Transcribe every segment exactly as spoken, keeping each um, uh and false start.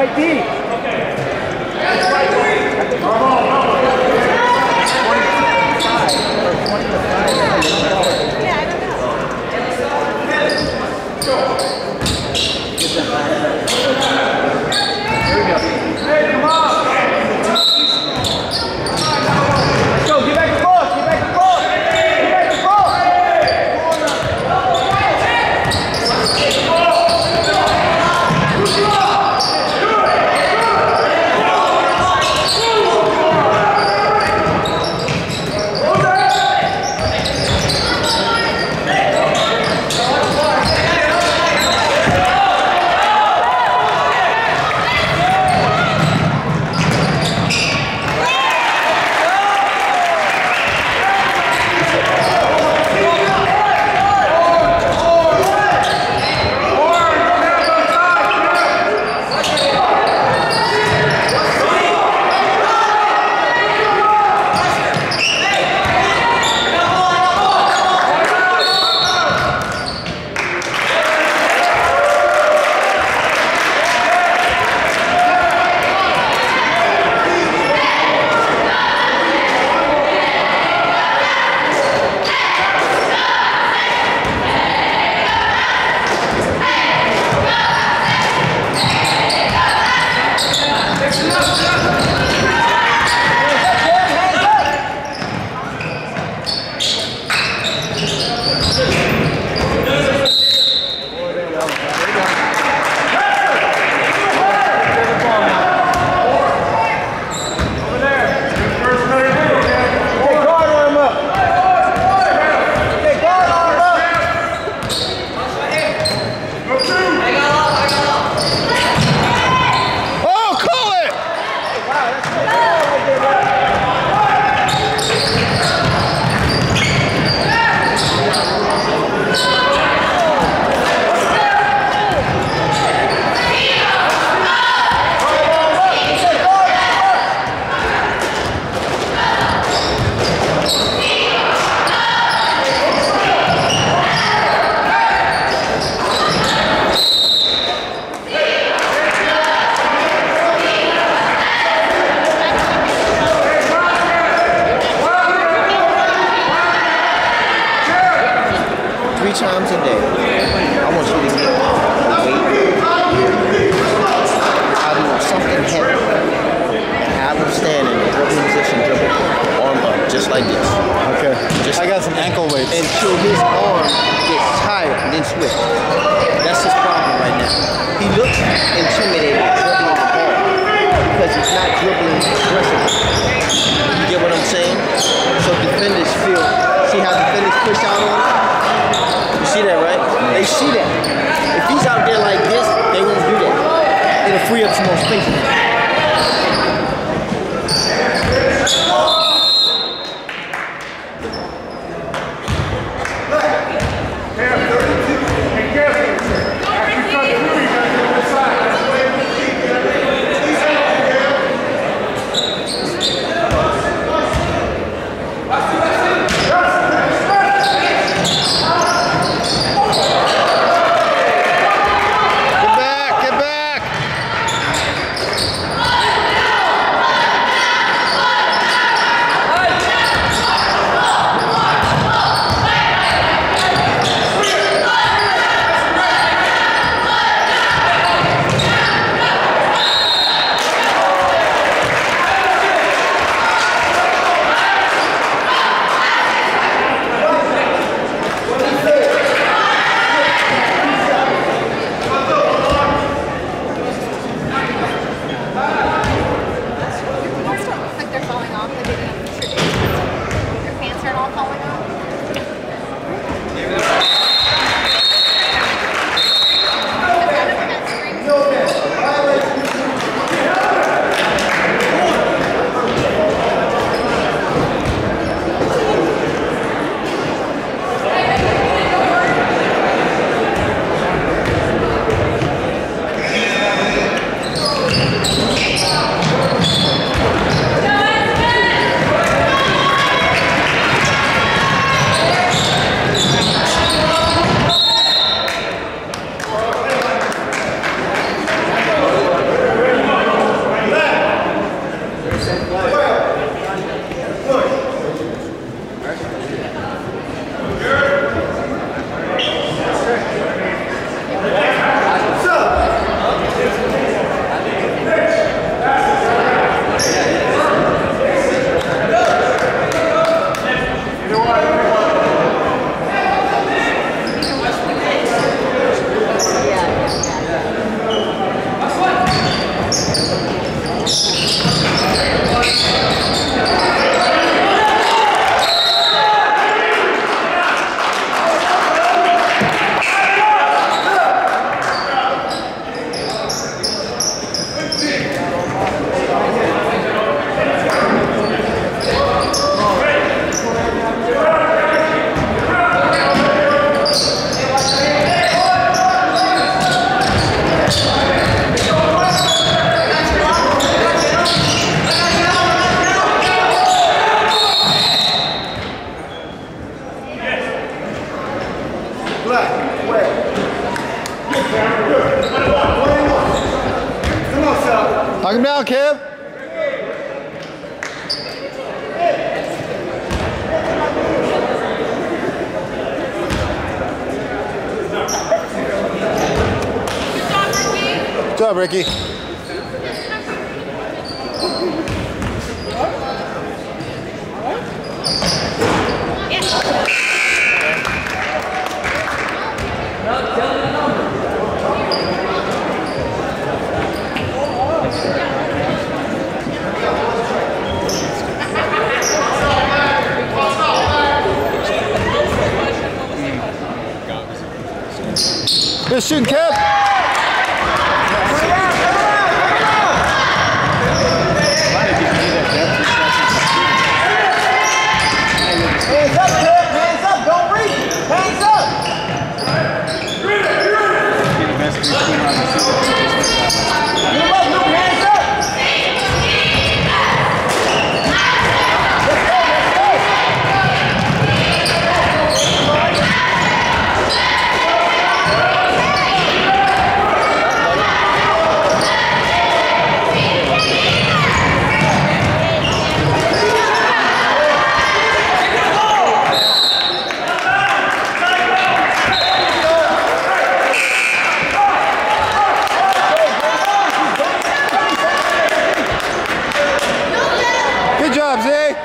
right D. Times a day, I want you to get a weight out of something heavy and have him stand in a dribbling position, dribble arm up, just like this. Okay. Just I got some ankle weights. Until his arm gets tired and then switch. That's his problem right now. He looks intimidated dribbling the ball because he's not dribbling aggressively. You get what I'm saying? So defenders feel, see how defenders push out on him? You see that, right? They see that. If he's out there like this, they won't do that. It'll free up some more space. Knock him down, Kev. Good job, Ricky. Good shooting, Kev. Hands up, Kev. Hands up. Don't reach. Hands up. Move up, Luke. Hands up. Good job, Zay.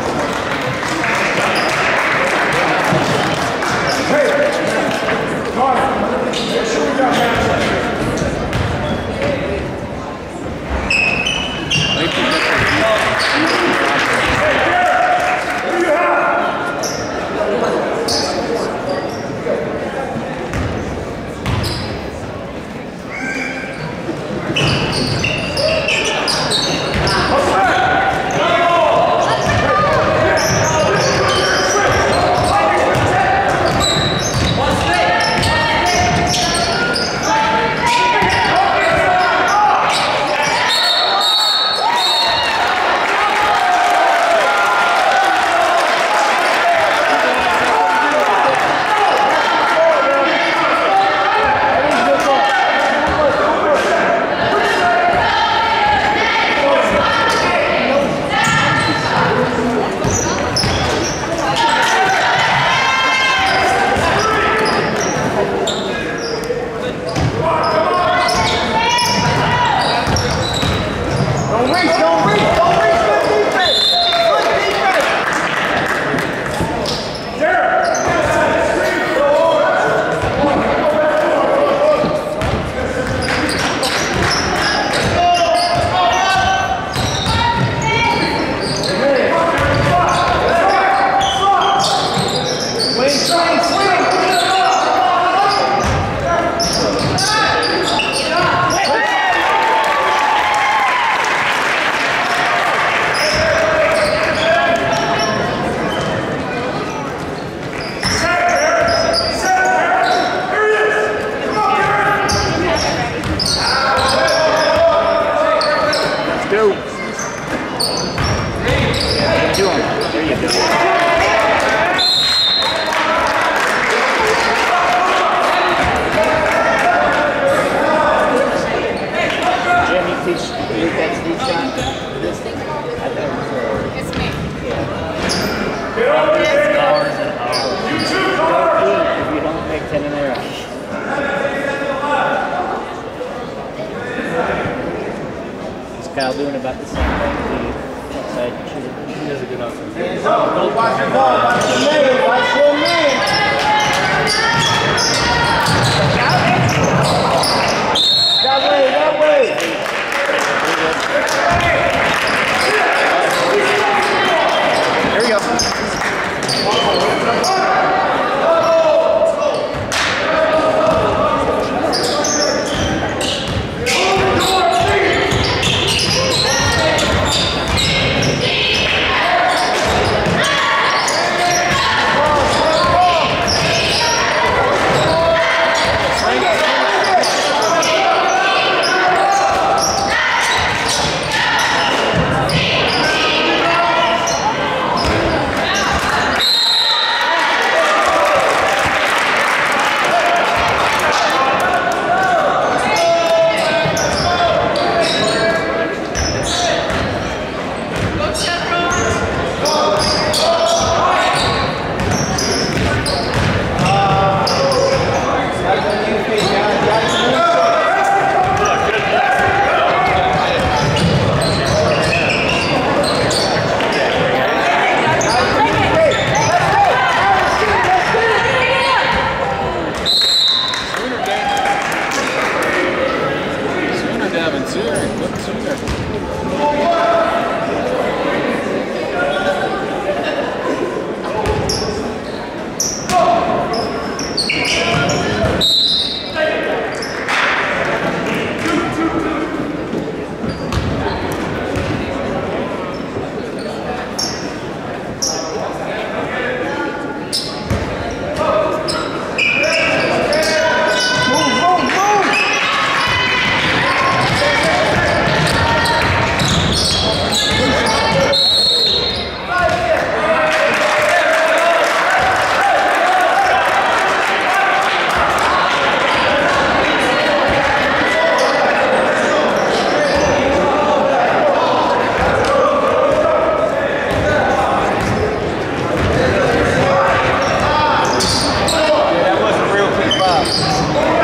Hey, Cal doing about the same thing to you. Outside your shooter. He is a good offense. Hands up. Watch your ball. Watch your man. Watch your man. That way. That way. There we go. That wasn't real quick, Bob.